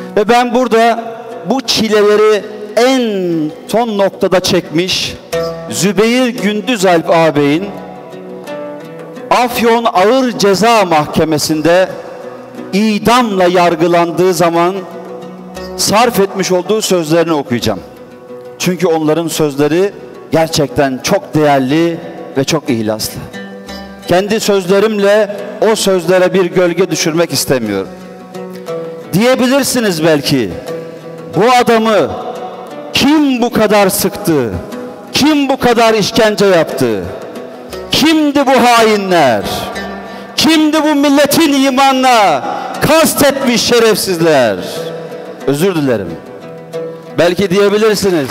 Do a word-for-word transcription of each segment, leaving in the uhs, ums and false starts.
Ve ben burada bu çileleri en son noktada çekmiş Zübeyir Gündüzalp ağabeyin Afyon Ağır Ceza Mahkemesi'nde idamla yargılandığı zaman sarf etmiş olduğu sözlerini okuyacağım. Çünkü onların sözleri gerçekten çok değerli ve çok ihlaslı. Kendi sözlerimle o sözlere bir gölge düşürmek istemiyorum. Diyebilirsiniz belki, bu adamı kim bu kadar sıktı? Kim bu kadar işkence yaptı? Kimdi bu hainler? Kimdi bu milletin imanına kastetmiş şerefsizler? Özür dilerim. Belki diyebilirsiniz.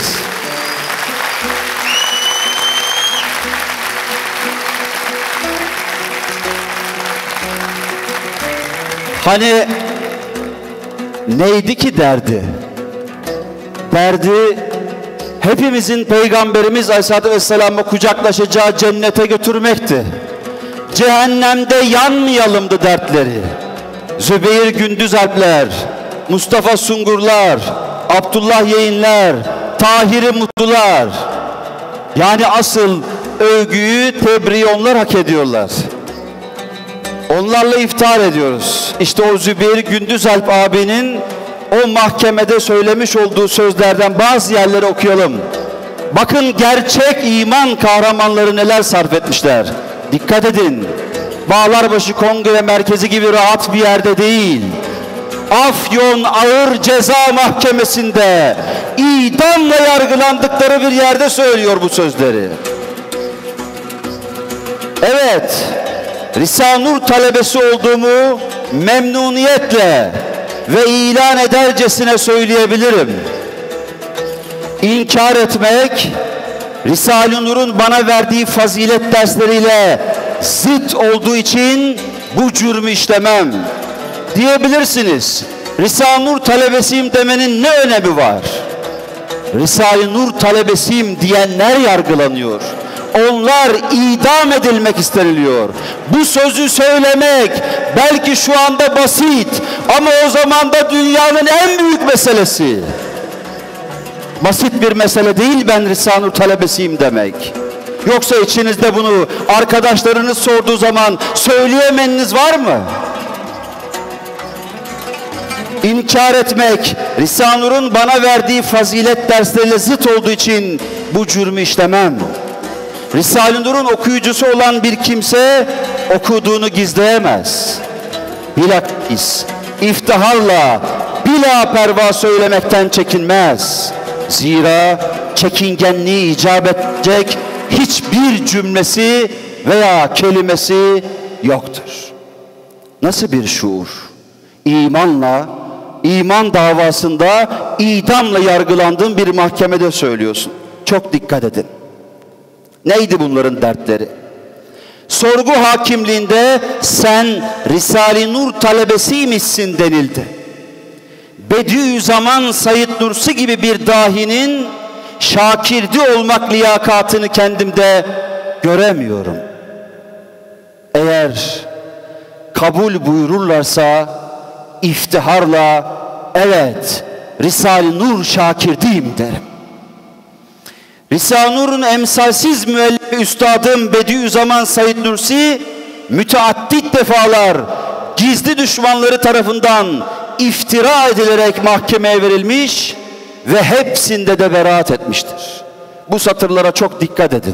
Hani neydi ki derdi? Derdi hepimizin Peygamberimiz Aleyhisselatü Vesselam'ı kucaklaşacağı cennete götürmekti. Cehennemde yanmayalımdı dertleri. Zübeyir Gündüzalpler, Mustafa Sungurlar, Abdullah Yeğinler, Tahir-i Mutlular. Yani asıl övgüyü, tebriği onlar hak ediyorlar. Onlarla iftihar ediyoruz. İşte o Zübeyir Gündüzalp abinin o mahkemede söylemiş olduğu sözlerden bazı yerleri okuyalım. Bakın gerçek iman kahramanları neler sarf etmişler. Dikkat edin. Bağlarbaşı Kongre Merkezi gibi rahat bir yerde değil. Afyon Ağır Ceza Mahkemesi'nde idamla yargılandıkları bir yerde söylüyor bu sözleri. Evet, Risale-i Nur talebesi olduğumu memnuniyetle ve ilan edercesine söyleyebilirim. İnkar etmek, Risale-i Nur'un bana verdiği fazilet dersleriyle zıt olduğu için bu cürmü işlemem. Diyebilirsiniz, Risale-i Nur talebesiyim demenin ne önemi var? Risale-i Nur talebesiyim diyenler yargılanıyor. Onlar idam edilmek isteniliyor. Bu sözü söylemek belki şu anda basit ama o zaman da dünyanın en büyük meselesi. Basit bir mesele değil ben Risale-i Nur talebesiyim demek. Yoksa içinizde bunu arkadaşlarınız sorduğu zaman söyleyemeniniz var mı? İnkar etmek, Risale-i Nur'un bana verdiği fazilet dersleriyle zıt olduğu için bu cürmü işlemem. Risale-i Nur'un okuyucusu olan bir kimse okuduğunu gizleyemez. Bilakis iftiharla, bila perva söylemekten çekinmez. Zira çekingenliği icap edecek hiçbir cümlesi veya kelimesi yoktur. Nasıl bir şuur? İmanla, iman davasında idamla yargılandığın bir mahkemede söylüyorsun. Çok dikkat edin. Neydi bunların dertleri? Sorgu hakimliğinde sen Risale-i Nur talebesiymişsin denildi. Bediüzzaman Said Nursi gibi bir dahinin şakirdi olmak liyakatını kendimde göremiyorum. Eğer kabul buyururlarsa iftiharla evet Risale-i Nur şakirdiyim derim. Risale-i Nur'un emsalsiz müellifi üstadım Bediüzzaman Said Nursi müteaddit defalar gizli düşmanları tarafından iftira edilerek mahkemeye verilmiş ve hepsinde de beraat etmiştir. Bu satırlara çok dikkat edin.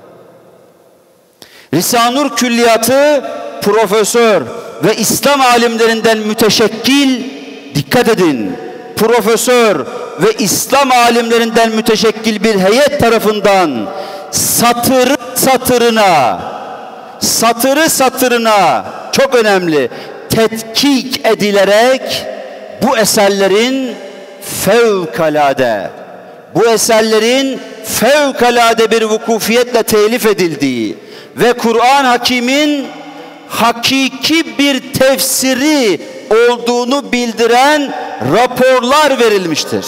Risale-i Nur külliyatı profesör ve İslam alimlerinden müteşekkil, dikkat edin, profesör ve İslam alimlerinden müteşekkil bir heyet tarafından satırı satırına, satırı satırına çok önemli tetkik edilerek bu eserlerin fevkalade, bu eserlerin fevkalade bir vukufiyetle telif edildiği ve Kur'an-ı Hakîm'in hakiki bir tefsiri olduğunu bildiren raporlar verilmiştir.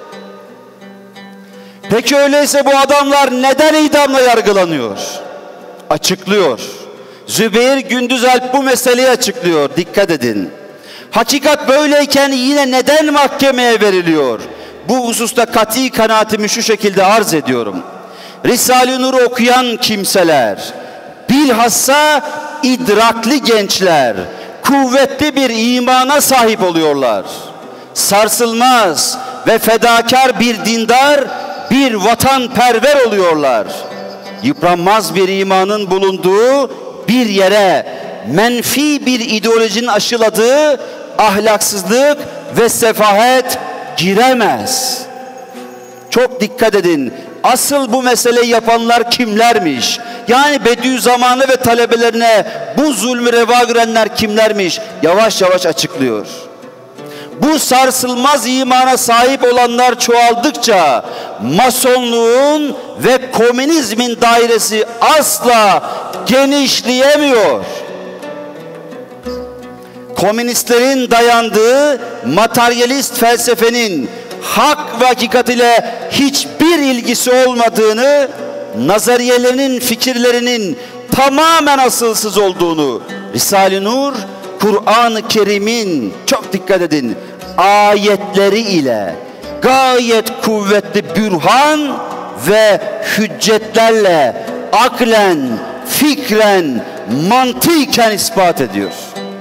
Peki öyleyse bu adamlar neden idamla yargılanıyor? Açıklıyor. Zübeyir Gündüzalp bu meseleyi açıklıyor. Dikkat edin. Hakikat böyleyken yine neden mahkemeye veriliyor? Bu hususta kat'i kanaatimi şu şekilde arz ediyorum. Risale-i Nur'u okuyan kimseler, bilhassa idrakli gençler, kuvvetli bir imana sahip oluyorlar. Sarsılmaz ve fedakar bir dindar, bir vatanperver oluyorlar. Yıpranmaz bir imanın bulunduğu bir yere menfi bir ideolojinin aşıladığı ahlaksızlık ve sefahet giremez. Çok dikkat edin. Asıl bu meseleyi yapanlar kimlermiş? Yani Bediüzzaman'ı ve talebelerine bu zulmü reva görenler kimlermiş? Yavaş yavaş açıklıyor. Bu sarsılmaz imana sahip olanlar çoğaldıkça masonluğun ve komünizmin dairesi asla genişleyemiyor. Komünistlerin dayandığı materyalist felsefenin hak ve hakikat ile hiçbir ilgisi olmadığını, nazariyelerinin, fikirlerinin tamamen asılsız olduğunu, Risale-i Nur, Kur'an-ı Kerim'in, çok dikkat edin, ayetleri ile gayet kuvvetli bürhan ve hüccetlerle aklen, fikren, mantıken ispat ediyor.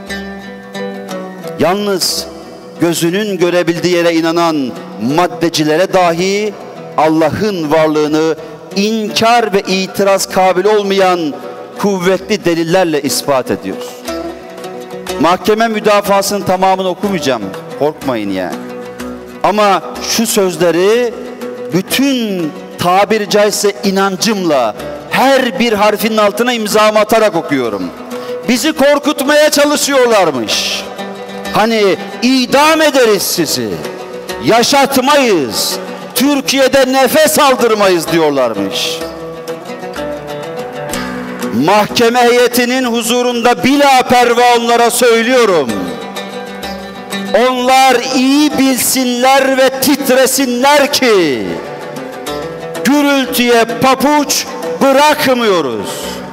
Yalnız gözünün görebildiği yere inanan maddecilere dahi Allah'ın varlığını inkar ve itiraz kabil olmayan kuvvetli delillerle ispat ediyor. Mahkeme müdafasının tamamını okumayacağım, korkmayın yani. Ama şu sözleri bütün tabiri caizse inancımla her bir harfinin altına imzamı atarak okuyorum. Bizi korkutmaya çalışıyorlarmış. Hani idam ederiz sizi, yaşatmayız, Türkiye'de nefes aldırmayız diyorlarmış. Mahkeme heyetinin huzurunda bila perva onlara söylüyorum. Onlar iyi bilsinler ve titresinler ki gürültüye papuç bırakmıyoruz.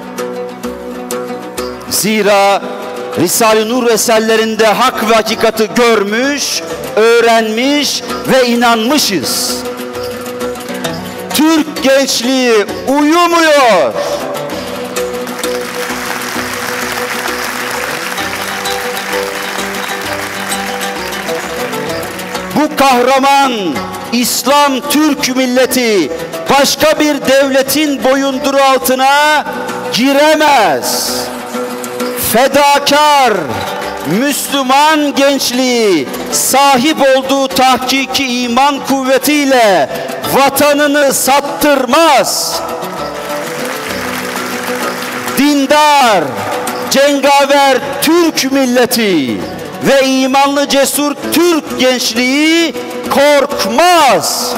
Zira Risale-i Nur eserlerinde hak ve hakikati görmüş, öğrenmiş ve inanmışız. Türk gençliği uyumuyor. Bu kahraman İslam Türk milleti başka bir devletin boyunduruğu altına giremez. Fedakar Müslüman gençliği sahip olduğu tahkiki iman kuvvetiyle vatanını sattırmaz. Dindar, cengaver Türk milleti ve imanlı cesur Türk gençliği korkmaz.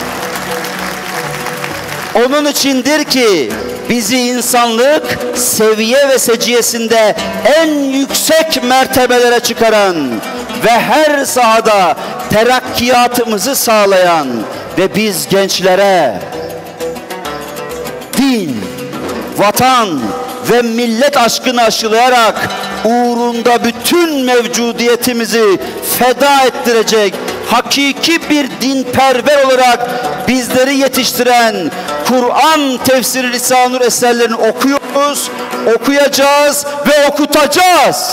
Onun içindir ki bizi insanlık seviye ve seciyesinde en yüksek mertebelere çıkaran ve her sahada terakkiyatımızı sağlayan ve biz gençlere din, vatan ve millet aşkını aşılayarak uğrunda bütün mevcudiyetimizi feda ettirecek hakiki bir dinperver olarak bizleri yetiştiren Kur'an tefsiri Risale-i Nur eserlerini okuyoruz, okuyacağız ve okutacağız.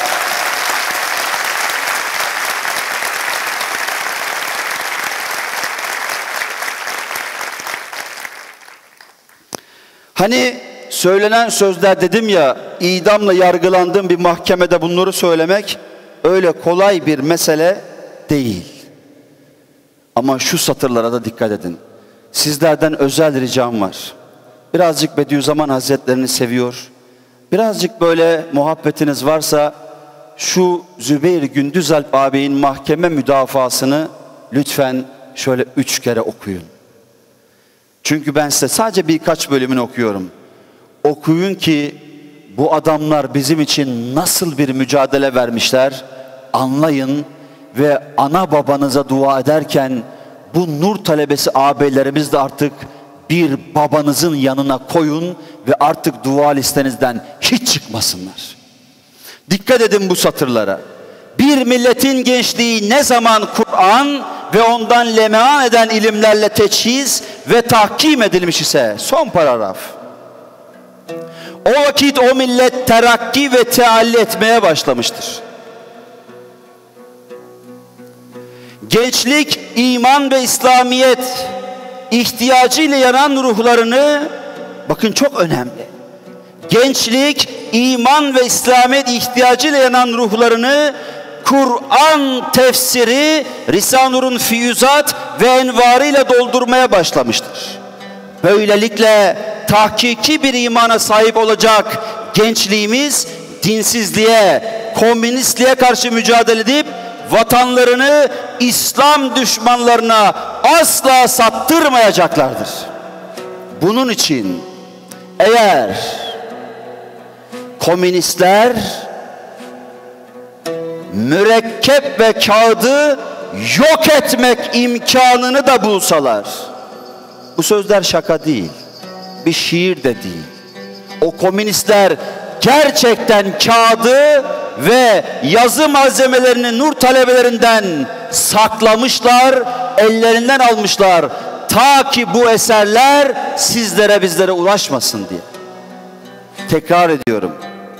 Hani söylenen sözler dedim ya, idamla yargılandığım bir mahkemede bunları söylemek öyle kolay bir mesele değil. Ama şu satırlara da dikkat edin. Sizlerden özel ricam var. Birazcık Bediüzzaman Hazretlerini seviyor, birazcık böyle muhabbetiniz varsa şu Zübeyir Gündüzalp ağabeyin mahkeme müdafasını lütfen şöyle üç kere okuyun. Çünkü ben size sadece birkaç bölümünü okuyorum. Okuyun ki bu adamlar bizim için nasıl bir mücadele vermişler anlayın ve ana babanıza dua ederken bu nur talebesi ağabeylerimiz de artık bir babanızın yanına koyun ve artık dua listenizden hiç çıkmasınlar. Dikkat edin bu satırlara. Bir milletin gençliği ne zaman Kur'an ve ondan lemean eden ilimlerle teçhiz ve tahkim edilmiş ise, son paragraf. O vakit o millet terakki ve tealli etmeye başlamıştır. Gençlik, iman ve İslamiyet ihtiyacıyla yanan ruhlarını, bakın çok önemli. Gençlik, iman ve İslamiyet ihtiyacıyla yanan ruhlarını Kur'an tefsiri, Risale-i Nur'un füyüzat ve envarıyla doldurmaya başlamıştır. Böylelikle tahkiki bir imana sahip olacak gençliğimiz, dinsizliğe, komünistliğe karşı mücadele edip vatanlarını İslam düşmanlarına asla sattırmayacaklardır. Bunun için eğer komünistler mürekkep ve kağıdı yok etmek imkanını da bulsalar, bu sözler şaka değil, bir şiir de değil. O komünistler gerçekten kağıdı ve yazı malzemelerini Nur talebelerinden saklamışlar, ellerinden almışlar. Ta ki bu eserler sizlere, bizlere ulaşmasın diye. Tekrar ediyorum.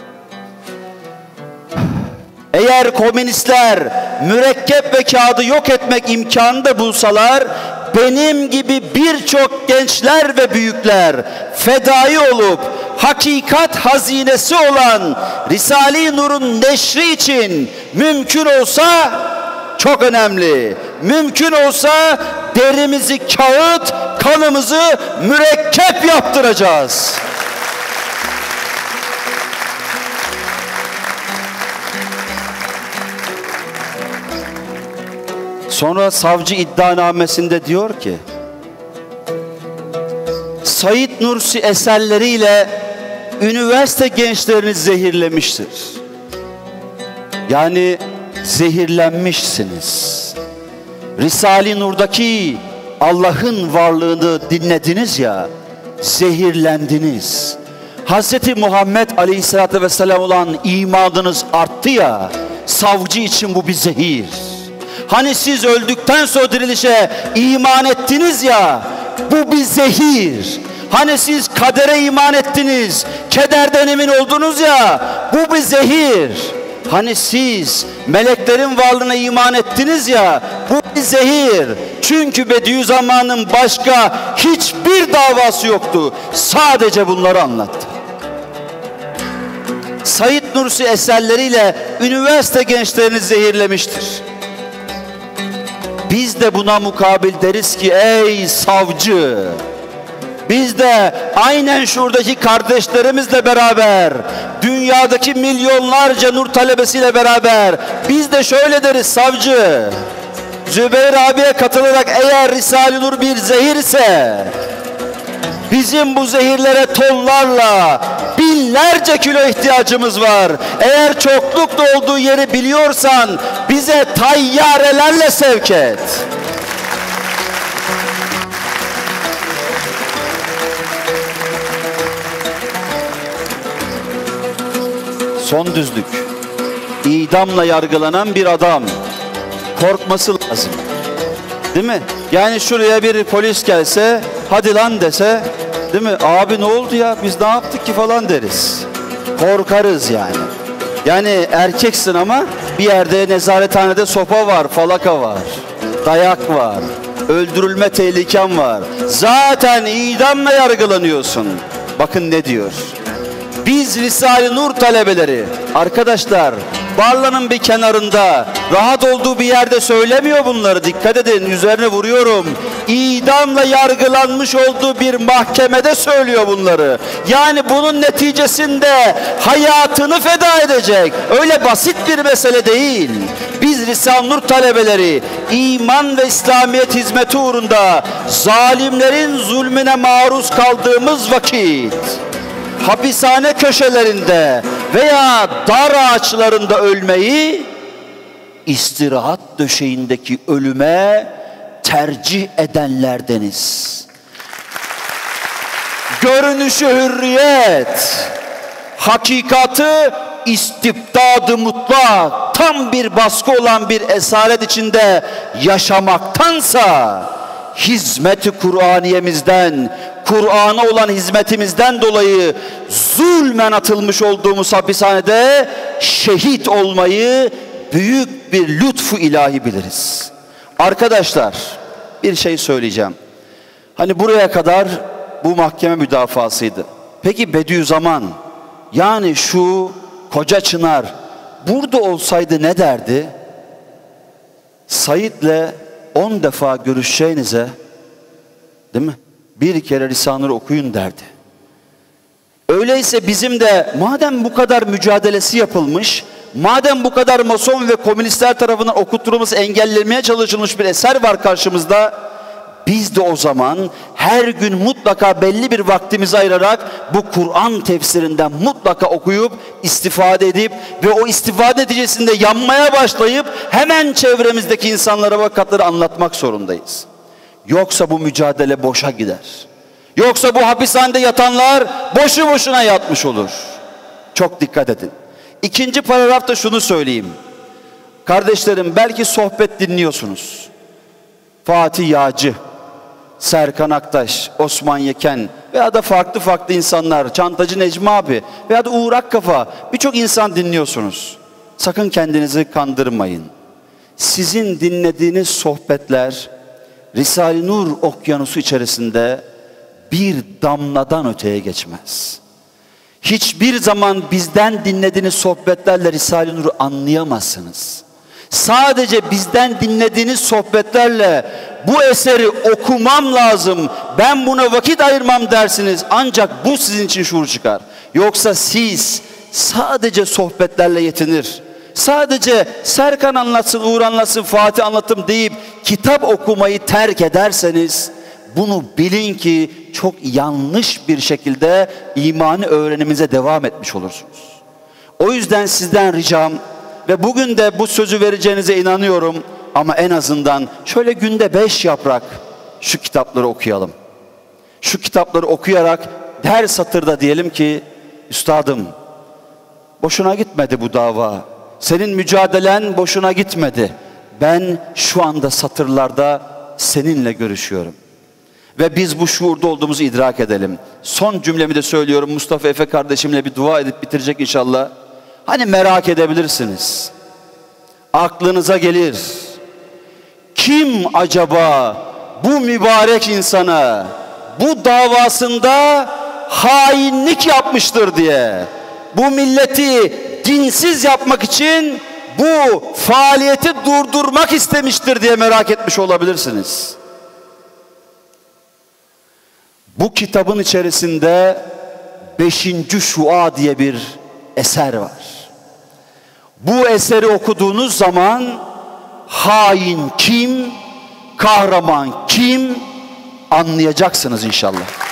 Eğer komünistler mürekkep ve kağıdı yok etmek imkanı da bulsalar, benim gibi birçok gençler ve büyükler fedai olup hakikat hazinesi olan Risale-i Nur'un neşri için mümkün olsa, çok önemli, mümkün olsa derimizi kağıt, kanımızı mürekkep yaptıracağız. Sonra savcı iddianamesinde diyor ki, Said Nursi eserleriyle üniversite gençlerini zehirlemiştir. Yani zehirlenmişsiniz. Risale-i Nur'daki Allah'ın varlığını dinlediniz ya, zehirlendiniz. Hazreti Muhammed Aleyhisselatü Vesselam olan imanınız arttı ya, savcı için bu bir zehir. Hani siz öldükten sonra dirilişe iman ettiniz ya, bu bir zehir. Hani siz kadere iman ettiniz, kederden emin oldunuz ya, bu bir zehir. Hani siz meleklerin varlığına iman ettiniz ya, bu bir zehir. Çünkü Bediüzzaman'ın başka hiçbir davası yoktu. Sadece bunları anlattı. Said Nursi eserleriyle üniversite gençlerini zehirlemiştir. Biz de buna mukabil deriz ki, ey savcı, biz de aynen şuradaki kardeşlerimizle beraber, dünyadaki milyonlarca Nur talebesiyle beraber, biz de şöyle deriz savcı, Zübeyir abiye katılarak, eğer Risale-i Nur bir zehirse, bizim bu zehirlere tonlarla, binlerce kilo ihtiyacımız var. Eğer çoklukta olduğu yeri biliyorsan, bize tayyarelerle sevk et. Son düzlük. İdamla yargılanan bir adam korkması lazım. Değil mi? Yani şuraya bir polis gelse, hadi lan dese, değil mi? Abi ne oldu ya, biz ne yaptık ki falan deriz. Korkarız yani. Yani erkeksin ama bir yerde nezarethanede sopa var, falaka var, dayak var, öldürülme tehliken var. Zaten idamla yargılanıyorsun. Bakın ne diyor. Biz Risale-i Nur talebeleri, arkadaşlar, Barla'nın bir kenarında, rahat olduğu bir yerde söylemiyor bunları. Dikkat edin, üzerine vuruyorum. İdamla yargılanmış olduğu bir mahkemede söylüyor bunları. Yani bunun neticesinde hayatını feda edecek. Öyle basit bir mesele değil. Biz Risale-i Nur talebeleri, iman ve İslamiyet hizmeti uğrunda zalimlerin zulmüne maruz kaldığımız vakit, hapishane köşelerinde veya dar ağaçlarında ölmeyi, istirahat döşeğindeki ölüme tercih edenlerdeniz. Görünüşü hürriyet, hakikati istibdad-ı mutlak, tam bir baskı olan bir esaret içinde yaşamaktansa, hizmet-i Kur'aniyemizden, Kur'an'a olan hizmetimizden dolayı zulmen atılmış olduğumuz hapishanede şehit olmayı büyük bir lütfu ilahi biliriz. Arkadaşlar, bir şey söyleyeceğim. Hani buraya kadar bu mahkeme müdafasıydı. Peki Bediüzzaman, yani şu Koca Çınar burada olsaydı ne derdi? Said'le on defa görüşeceğinize, değil mi, bir kere Risale-i Nur okuyun derdi. Öyleyse bizim de madem bu kadar mücadelesi yapılmış, madem bu kadar Mason ve komünistler tarafından okutturulması engellenmeye çalışılmış bir eser var karşımızda, biz de o zaman her gün mutlaka belli bir vaktimizi ayırarak bu Kur'an tefsirinden mutlaka okuyup istifade edip ve o istifade neticesinde yanmaya başlayıp hemen çevremizdeki insanlara vakatları anlatmak zorundayız. Yoksa bu mücadele boşa gider. Yoksa bu hapishanede yatanlar boşu boşuna yatmış olur. Çok dikkat edin. İkinci paragrafta şunu söyleyeyim. Kardeşlerim, belki sohbet dinliyorsunuz. Fatih Yağcı, Serkan Aktaş, Osman Yeken veya da farklı farklı insanlar, Çantacı Necmi abi veya da Uğur Akkafa, birçok insan dinliyorsunuz. Sakın kendinizi kandırmayın. Sizin dinlediğiniz sohbetler Risale-i Nur okyanusu içerisinde bir damladan öteye geçmez. Hiçbir zaman bizden dinlediğiniz sohbetlerle Risale-i Nur'u anlayamazsınız. Sadece bizden dinlediğiniz sohbetlerle bu eseri okumam lazım, ben buna vakit ayırmam dersiniz. Ancak bu sizin için şuur çıkar. Yoksa siz sadece sohbetlerle yetinir, sadece Serkan anlatsın, Uğur anlatsın, Fatih anlatım deyip kitap okumayı terk ederseniz, bunu bilin ki çok yanlış bir şekilde imani öğrenimize devam etmiş olursunuz. O yüzden sizden ricam, ve bugün de bu sözü vereceğinize inanıyorum, ama en azından şöyle günde beş yaprak şu kitapları okuyalım. Şu kitapları okuyarak her satırda diyelim ki, üstadım boşuna gitmedi bu dava. Senin mücadelen boşuna gitmedi. Ben şu anda satırlarda seninle görüşüyorum. Ve biz bu şuurda olduğumuzu idrak edelim. Son cümlemi de söylüyorum. Mustafa Efe kardeşimle bir dua edip bitirecek inşallah. Hani merak edebilirsiniz. Aklınıza gelir. Kim acaba bu mübarek insana bu davasında hainlik yapmıştır diye, bu milleti dinsiz yapmak için bu faaliyeti durdurmak istemiştir diye merak etmiş olabilirsiniz. Bu kitabın içerisinde beşinci Şua diye bir eser var. Bu eseri okuduğunuz zaman hain kim, kahraman kim anlayacaksınız inşallah.